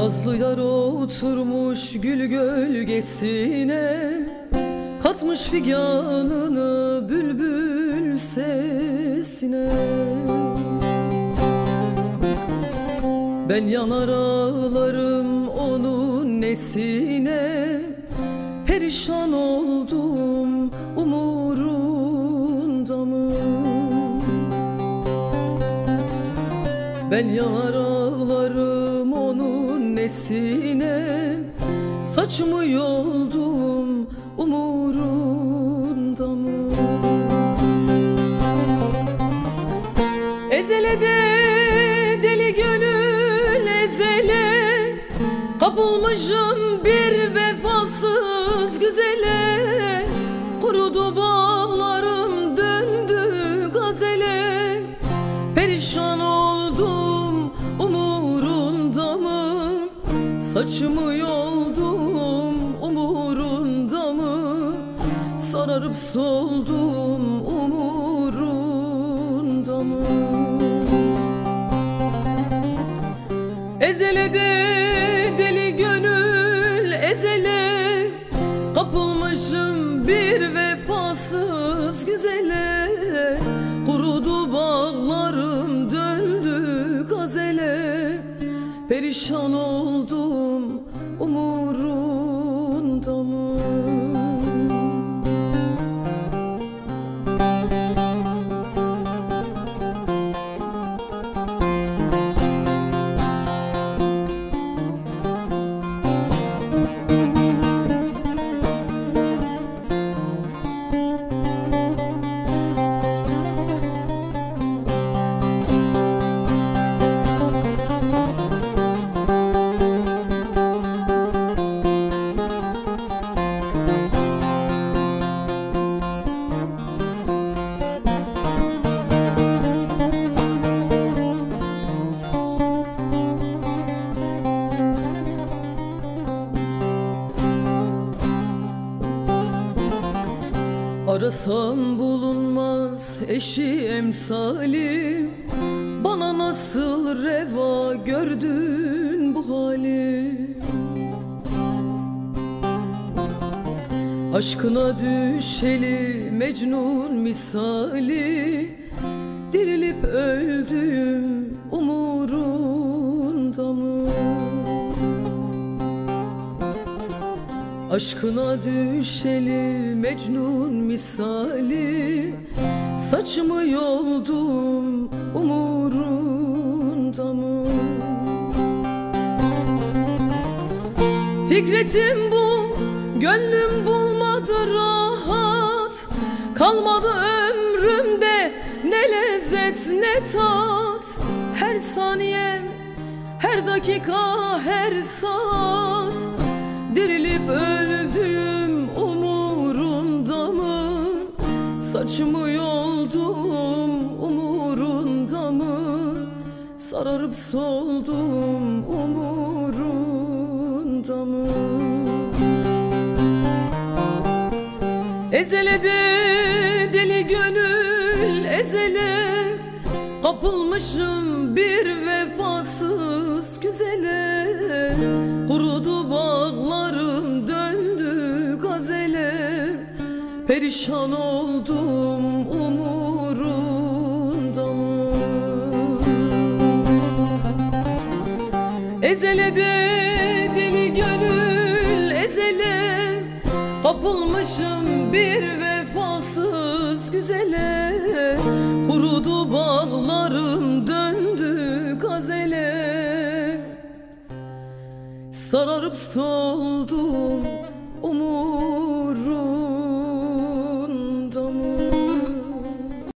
Nazlı yar oturmuş gül gölgesine, katmış figanını bülbül sesine. Ben yanar ağlarım onun nesine, perişan oldum umurunda mı? Ben yanar ağlarım onun nesine, saçımı yoldum umurunda mı? Ezelede deli gönül ezele, kapılmışım bir vefasız güzele. Kurudu bağlarım döndü gazele, perişan oldum umurunda mı? Saçımı yoldum umurunda mı? Sararıp soldum umurunda mı? Ezelede deli gönül ezele, kapılmışım bir vefasız güzele. Kurudu bağlarım döndü gazele, perişan oldum umurunda mı? Arasam bulunmaz eşi emsali, bana nasıl reva gördün bu hali? Aşkına düşeli Mecnun misali, dirilip öldüğüm umurunda mı? Aşkına düşeli Mecnun misali, saçımı yoldum umurunda mı? Fikretim bu, gönlüm bulmadı rahat, kalmadı ömrümde ne lezzet ne tat. Her saniyem, her dakika, her saat, dirilip öldüğüm umurunda mı? Saçımı yoldum umurunda mı? Sararıp soldum umurunda mı? Ezelede deli gönül ezele, kapılmışım bir vefasız güzele. Kurudu bağlarım döndü gazele, perişan oldum umurunda mı? Ezelede deli gönül ezele, kapılmışım bir vefasız güzele. Kurudu bağlarım döndü gazele, sararıp soldum umur.